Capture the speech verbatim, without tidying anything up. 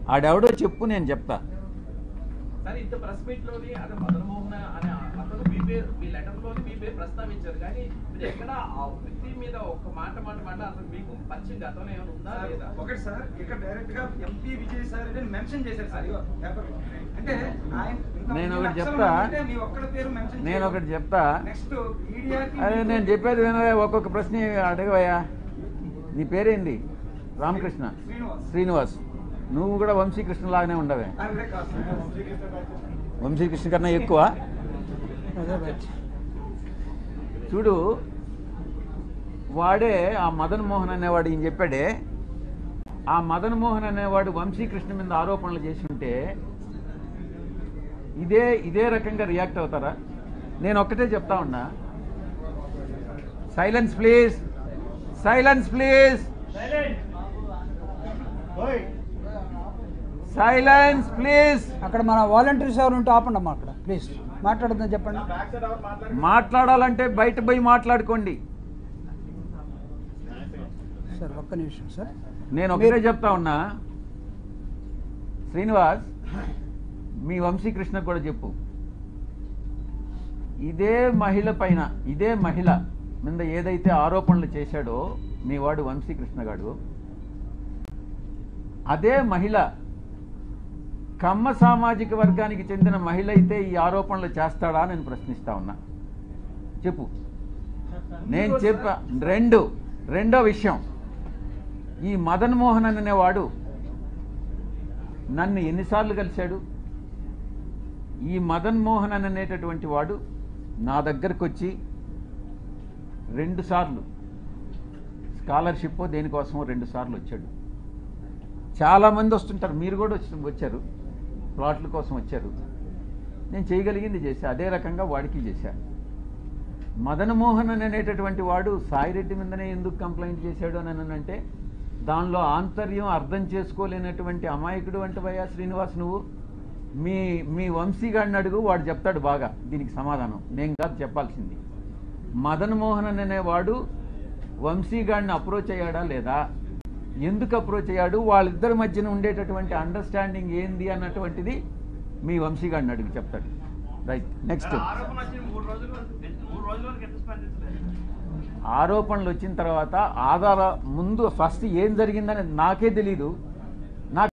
ఆడెవడో చెప్పు, నేను చెప్తా. సరే, ఇంత ప్రెస్ మీట్ లోని అదే మదన్ మోహన్ అనే అతను మీ పేరు, మీ లెటర్ లోని మీ పేరు ప్రస్తావించారు, కానీ మీరు ఎక్కడ ఆ వ్యక్తి మీద ఒక మాట మాట మాట అసలు మీకు పరిచయం గతంలో ఏమైనా ఉందా లేదా? ఒకటి సార్, ఇక్కడ డైరెక్ట్ గా ఎంపీ విజయ్ సార్ మెన్షన్ చేశారు సార్ పేపర్. అంటే నేను ఒకటి చెప్తా మీ ఒక్కడి పేరు మెన్షన్, నేను ఒకటి చెప్తా. నెక్స్ట్ మీడియాకి అదే నేను చెప్పేది వినవే, ఒక్కొక్క ప్రశ్న అడగవయ్యా. నీ పేరేంది? రామకృష్ణ శ్రీనివాస్. నువ్వు కూడా వంశీకృష్ణ లాగానే ఉండవే. వంశీకృష్ణ కన్నా ఎక్కువ. చూడు, వాడే ఆ మదన్ మోహన్ అనేవాడు ఈయన చెప్పాడే, ఆ మదన్ మోహన్ అనేవాడు వంశీకృష్ణ మీద ఆరోపణలు చేసి ఉంటే ఇదే ఇదే రకంగా రియాక్ట్ అవుతారా? నేను ఒక్కటే చెప్తా ఉన్నా, silence please, silence please, silence please. అక్కడ మన వాలంటీర్స్ ఎవరు ఉంటే ఆపండి అమ్మా, అక్కడ ప్లీజ్ మాట్లాడద్దని చెప్పండి. మాట్లాడాలంటే బయట పోయి మాట్లాడుకోండి. సార్ ఒక్క నిమిషం సార్, నేను ఒకటే చెప్తా ఉన్నా, శ్రీనివాస్ మీ వంశీకృష్ణ కూడా చెప్పు, ఇదే మహిళ పైన, ఇదే మహిళ మీద ఏదైతే ఆరోపణలు చేశాడో మీ వాడు వంశీకృష్ణ గాడు, అదే మహిళ కమ్మ సామాజిక వర్గానికి చెందిన మహిళ అయితే ఈ ఆరోపణలు చేస్తాడా నేను ప్రశ్నిస్తా ఉన్నా. చెప్పు. నేను చెప్పా. రెండు రెండో విషయం, ఈ మదన్ మోహన్ అనేవాడు నన్ను ఎన్నిసార్లు కలిశాడు? ఈ మదన్ మోహన్ అనేటటువంటి వాడు నా దగ్గరకు వచ్చి రెండు సార్లు స్కాలర్షిప్ దేనికోసమో రెండు సార్లు వచ్చాడు. చాలామంది వస్తుంటారు, మీరు కూడా వచ్చి వచ్చారు, ప్లాట్ల కోసం వచ్చారు. నేను చేయగలిగింది చేశా, అదే రకంగా వాడికి చేశా. మదన్ మోహన్ అనేటటువంటి వాడు సాయిరెడ్డి మీదనే ఎందుకు కంప్లైంట్ చేశాడు అని అంటే దానిలో ఆంతర్యం అర్థం చేసుకోలేనటువంటి అమాయకుడు అంటవయ్యా శ్రీనివాస్ నువ్వు. మీ మీ వంశీగాడిని అడుగు, వాడు చెప్తాడు బాగా దీనికి సమాధానం, నేను కాదు చెప్పాల్సింది. మదన్ మోహన్ అనేవాడు వంశీగాడిని అప్రోచ్ అయ్యాడా లేదా, ఎందుకు అప్రోచ్ అయ్యాడు, వాళ్ళిద్దరి మధ్యన ఉండేటటువంటి అండర్స్టాండింగ్ ఏంది అన్నటువంటిది మీ వంశీగాడిని అడుగు, చెప్తాడు. Right, next. ఆరోపణలు వచ్చిన తర్వాత ఆధార ముందు ఫస్ట్ ఏం జరిగిందని నాకే తెలీదు.